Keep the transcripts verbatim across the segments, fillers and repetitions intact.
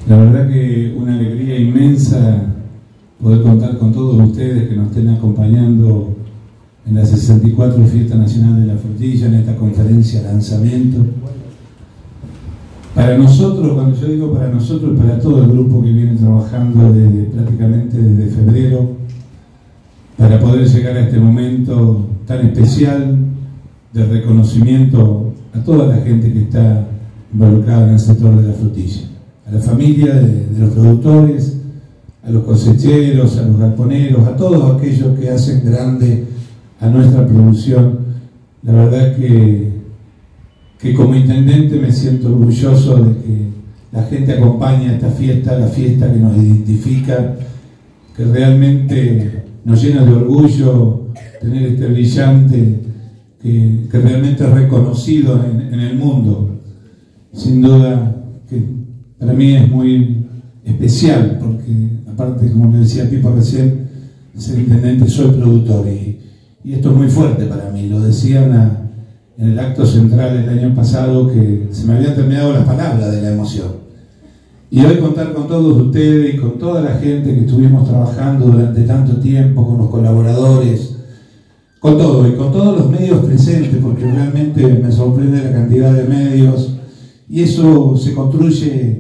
La verdad que una alegría inmensa poder contar con todos ustedes que nos estén acompañando en la sesenta y cuatro Fiesta Nacional de la Frutilla, en esta conferencia lanzamiento. Para nosotros, cuando yo digo para nosotros, para todo el grupo que viene trabajando desde, prácticamente desde febrero, para poder llegar a este momento tan especial de reconocimiento a toda la gente que está involucrada en el sector de la frutilla, a la familia de, de los productores, a los cosecheros, a los galponeros, a todos aquellos que hacen grande a nuestra producción. La verdad que, que como intendente me siento orgulloso de que la gente acompaña esta fiesta, la fiesta que nos identifica, que realmente nos llena de orgullo tener este brillante que, que realmente es reconocido en, en el mundo. Sin duda que para mí es muy especial, porque aparte, como le decía Pipa recién, ser intendente, soy productor y, y esto es muy fuerte para mí. Lo decían a, en el acto central el año pasado que se me habían terminado las palabras de la emoción. Y hoy contar con todos ustedes y con toda la gente que estuvimos trabajando durante tanto tiempo, con los colaboradores, con todo y con todos los medios presentes, porque realmente me sorprende la cantidad de medios y eso se construye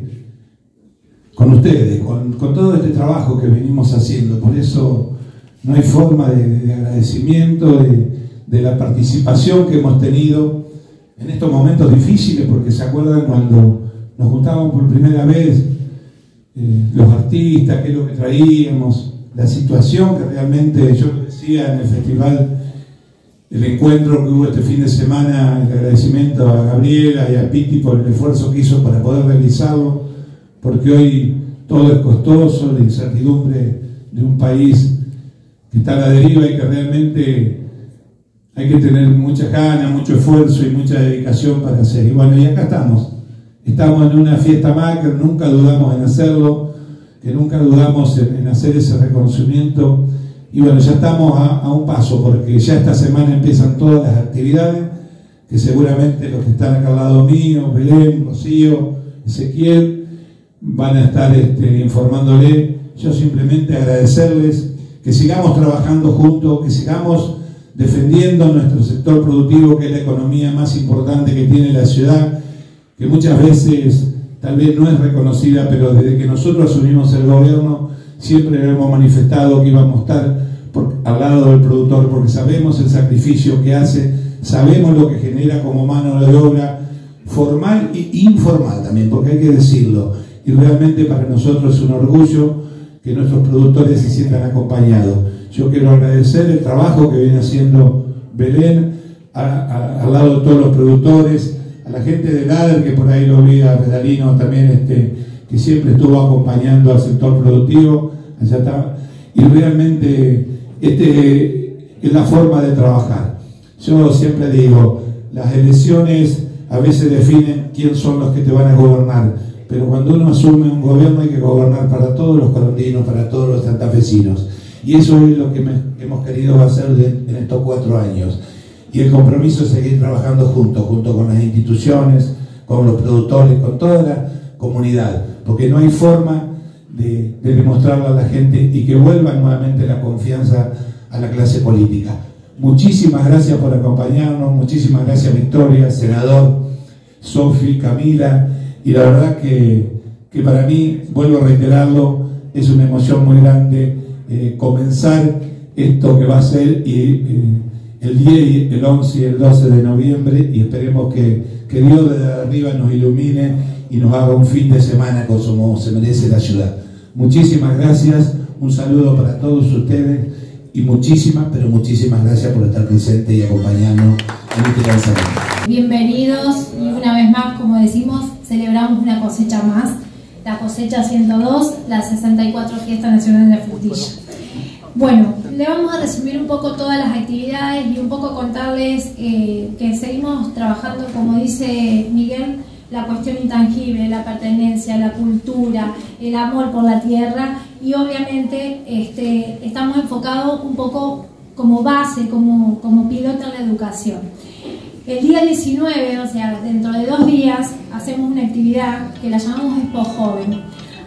con ustedes, con, con todo este trabajo que venimos haciendo. Por eso no hay forma de, de agradecimiento de, de la participación que hemos tenido en estos momentos difíciles, porque se acuerdan cuando nos juntábamos por primera vez, eh, los artistas, qué es lo que traíamos, la situación que realmente, yo lo decía en el festival, el encuentro que hubo este fin de semana, el agradecimiento a Gabriela y a Piti por el esfuerzo que hizo para poder realizarlo, porque hoy todo es costoso, la incertidumbre de un país que está a la deriva y que realmente hay que tener mucha ganas, mucho esfuerzo y mucha dedicación para hacer. Y bueno, y acá estamos. Estamos en una fiesta más que nunca dudamos en hacerlo, que nunca dudamos en, en hacer ese reconocimiento. Y bueno, ya estamos a, a un paso, porque ya esta semana empiezan todas las actividades, que seguramente los que están acá al lado mío, Belén, Rocío, Ezequiel, van a estar este, informándole. Yo simplemente agradecerles que sigamos trabajando juntos, que sigamos defendiendo nuestro sector productivo, que es la economía más importante que tiene la ciudad, que muchas veces tal vez no es reconocida, pero desde que nosotros asumimos el gobierno siempre hemos manifestado que íbamos a estar por, al lado del productor, porque sabemos el sacrificio que hace, sabemos lo que genera como mano de obra formal e informal también, porque hay que decirlo, y realmente para nosotros es un orgullo que nuestros productores se sientan acompañados. Yo quiero agradecer el trabajo que viene haciendo Belén a, a, al lado de todos los productores, a la gente del A D E R, que por ahí lo vi, a Pedalino también, este, que siempre estuvo acompañando al sector productivo, allá está, y realmente este es la forma de trabajar. Yo siempre digo, las elecciones a veces definen quién son los que te van a gobernar, pero cuando uno asume un gobierno hay que gobernar para todos los corondinos, para todos los santafesinos, y eso es lo que me, hemos querido hacer de, en estos cuatro años. Y el compromiso es seguir trabajando juntos, junto con las instituciones, con los productores, con toda la comunidad, porque no hay forma de, de demostrarle a la gente y que vuelva nuevamente la confianza a la clase política. Muchísimas gracias por acompañarnos, muchísimas gracias Victoria, senador, Sofi, Camila, y la verdad que, que para mí, vuelvo a reiterarlo, es una emoción muy grande eh, comenzar esto que va a ser y, eh, el diez, el once y el doce de noviembre, y esperemos que, que Dios desde arriba nos ilumine y nos haga un fin de semana como se merece la ciudad. Muchísimas gracias, un saludo para todos ustedes y muchísimas, pero muchísimas gracias por estar presentes y acompañarnos en este lanzamiento. Bienvenidos y una vez más, como decimos, celebramos una cosecha más, la cosecha ciento dos, la sesenta y cuatro Fiesta Nacional de la Frutilla. Bueno, le vamos a resumir un poco todas las actividades y un poco contarles eh, que seguimos trabajando, como dice Miguel, la cuestión intangible, la pertenencia, la cultura, el amor por la tierra, y obviamente este, estamos enfocados un poco como base, como, como piloto en la educación. El día diecinueve, o sea, dentro de dos días, hacemos una actividad que la llamamos Expo Joven.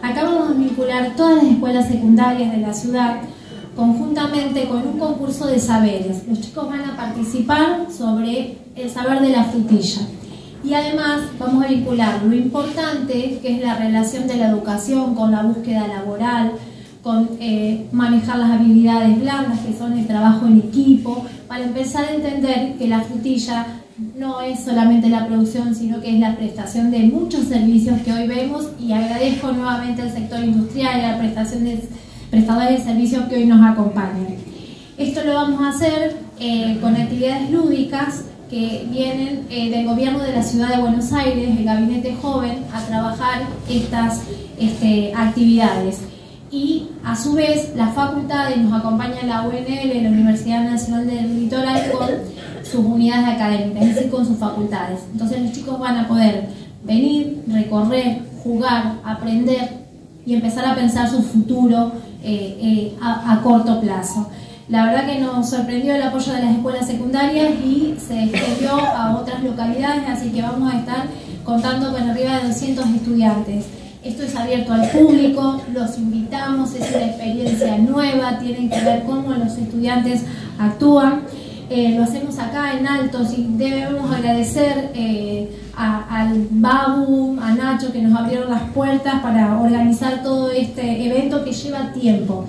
vincular todas las escuelas secundarias de la ciudad conjuntamente con un concurso de saberes. Los chicos van a participar sobre el saber de la frutilla. Y además vamos a vincular lo importante que es la relación de la educación con la búsqueda laboral, con eh, manejar las habilidades blandas que son el trabajo en equipo, para empezar a entender que la frutilla no es solamente la producción, sino que es la prestación de muchos servicios que hoy vemos, y agradezco nuevamente al sector industrial y a la prestación de prestadores de servicios que hoy nos acompañan. Esto lo vamos a hacer eh, con actividades lúdicas que vienen eh, del gobierno de la ciudad de Buenos Aires, el Gabinete Joven, a trabajar estas este, actividades. Y a su vez las facultades nos acompaña la U N L, la Universidad Nacional del Litoral, con sus unidades académicas, es decir, con sus facultades. Entonces los chicos van a poder venir, recorrer, jugar, aprender y empezar a pensar su futuro eh, eh, a, a corto plazo. La verdad que nos sorprendió el apoyo de las escuelas secundarias y se extendió a otras localidades, así que vamos a estar contando con arriba de doscientos estudiantes. Esto es abierto al público, los invitamos, es una experiencia nueva, tienen que ver cómo los estudiantes actúan. Eh, lo hacemos acá en Altos y debemos agradecer eh, a, al Babu, a Nacho, que nos abrieron las puertas para organizar todo este evento que lleva tiempo.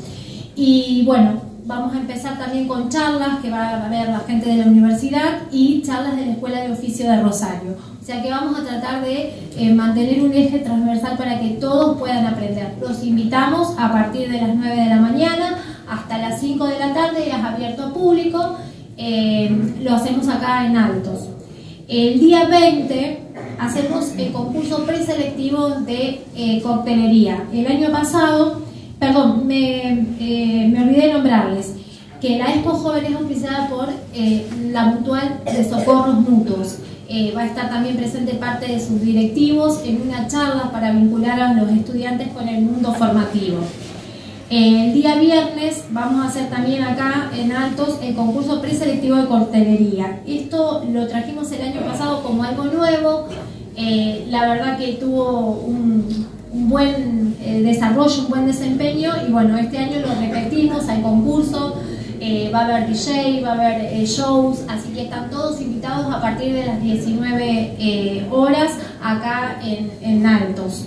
Y bueno, vamos a empezar también con charlas que va a haber la gente de la universidad y charlas de la Escuela de Oficio de Rosario. O sea que vamos a tratar de eh, mantener un eje transversal para que todos puedan aprender. Los invitamos a partir de las nueve de la mañana hasta las cinco de la tarde, y es abierto a público. Eh, lo hacemos acá en Altos. El día veinte hacemos el concurso preselectivo de eh, coctelería. El año pasado, perdón, me, eh, me olvidé de nombrarles, que la Expo Joven es auspiciada por eh, la Mutual de Socorros Mutuos. Eh, va a estar también presente parte de sus directivos en una charla para vincular a los estudiantes con el mundo formativo. El día viernes vamos a hacer también acá en Altos el concurso preselectivo de coctelería. Esto lo trajimos el año pasado como algo nuevo. Eh, la verdad que tuvo un, un buen eh, desarrollo, un buen desempeño, y bueno, este año lo repetimos al concurso. Eh, va a haber D J, va a haber eh, shows, así que están todos invitados a partir de las diecinueve eh, horas acá en, en Altos.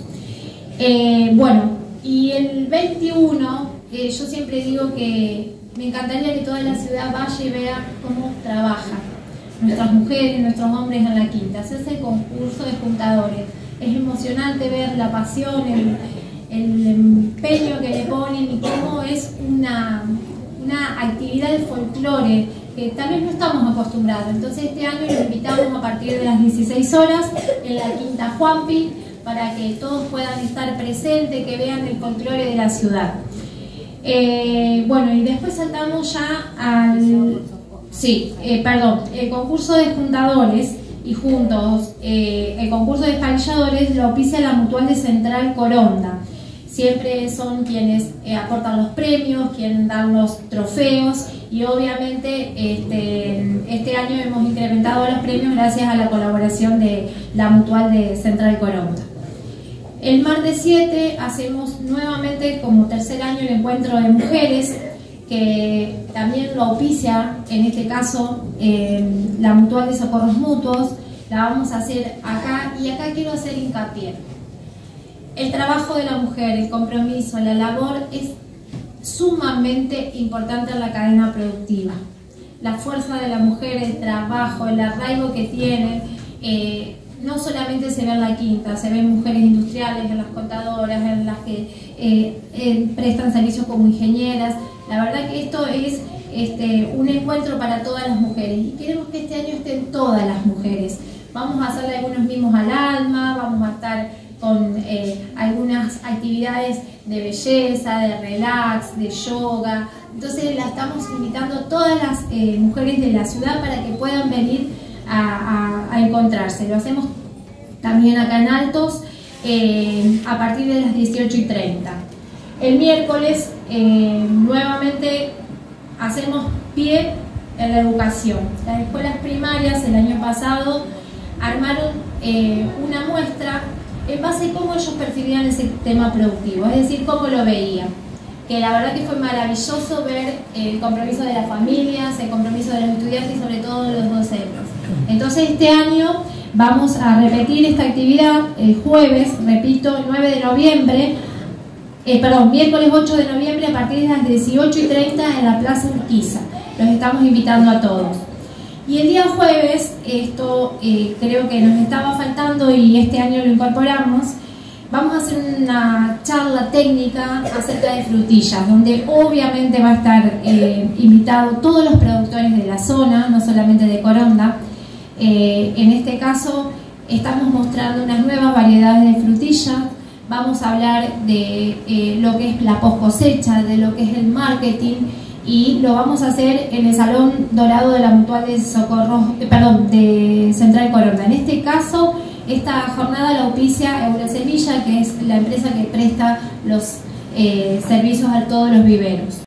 Eh, bueno, y el veintiuno, eh, yo siempre digo que me encantaría que toda la ciudad vaya y vea cómo trabajan nuestras mujeres, nuestros hombres en la quinta. Se hace el concurso de juntadores. Es emocionante ver la pasión, el, el empeño que le ponen y cómo es una, una actividad de folclore que tal vez no estamos acostumbrados. Entonces este año los invitamos a partir de las dieciséis horas en la Quinta Juanpi, para que todos puedan estar presentes, que vean el folclore de la ciudad. Eh, bueno, y después saltamos ya al... Sí, eh, perdón, el concurso de juntadores y juntos, eh, el concurso de espanilladores lo auspicia la Mutual de Central Coronda. Siempre son quienes eh, aportan los premios, quienes dan los trofeos, y obviamente este, este año hemos incrementado los premios gracias a la colaboración de la Mutual de Central Coronda. El martes siete hacemos nuevamente como tercer año el encuentro de mujeres, que también lo auspicia en este caso eh, la Mutual de Socorros Mutuos. La vamos a hacer acá, y acá quiero hacer hincapié. El trabajo de la mujer, el compromiso, la labor es sumamente importante en la cadena productiva. La fuerza de la mujer, el trabajo, el arraigo que tienen, eh, no solamente se ve en la quinta, se ven mujeres industriales, en las contadoras, en las que eh, eh, prestan servicios como ingenieras. La verdad que esto es este, un encuentro para todas las mujeres, y queremos que este año estén todas las mujeres. Vamos a hacerle algunos mimos al alma, vamos a estar con eh, algunas actividades de belleza, de relax, de yoga. Entonces la estamos invitando a todas las eh, mujeres de la ciudad para que puedan venir a, a, a encontrarse. Lo hacemos también acá en Altos eh, a partir de las dieciocho y treinta. El miércoles eh, nuevamente hacemos pie en la educación. Las escuelas primarias el año pasado armaron eh, una muestra en base a cómo ellos percibían ese tema productivo, es decir, cómo lo veían. Que la verdad que fue maravilloso ver el compromiso de las familias, el compromiso de los estudiantes y sobre todo de los docentes. Entonces este año vamos a repetir esta actividad el jueves, repito, nueve de noviembre, eh, perdón, miércoles ocho de noviembre a partir de las dieciocho y treinta en la Plaza Urquiza. Los estamos invitando a todos. Y el día jueves, esto eh, creo que nos estaba faltando y este año lo incorporamos, vamos a hacer una charla técnica acerca de frutillas, donde obviamente va a estar eh, invitado todos los productores de la zona, no solamente de Coronda. Eh, en este caso estamos mostrando unas nuevas variedades de frutillas, vamos a hablar de eh, lo que es la post cosecha, de lo que es el marketing, y lo vamos a hacer en el Salón Dorado de la Mutual de Socorro, eh, perdón, de Central Coronda. En este caso, esta jornada la auspicia Eurosemilla, que es la empresa que presta los eh, servicios a todos los viveros.